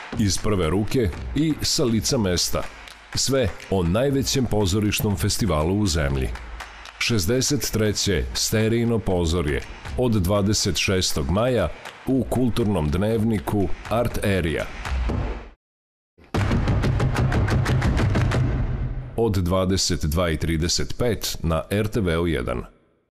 iz prve ruke i sa lica mesta. Sve o najvećem pozorišnom festivalu u zemlji. 63. Sterijino pozorje od 26. maja u kulturnom dnevniku Art Area. Od 22:35 na RTV-u 1.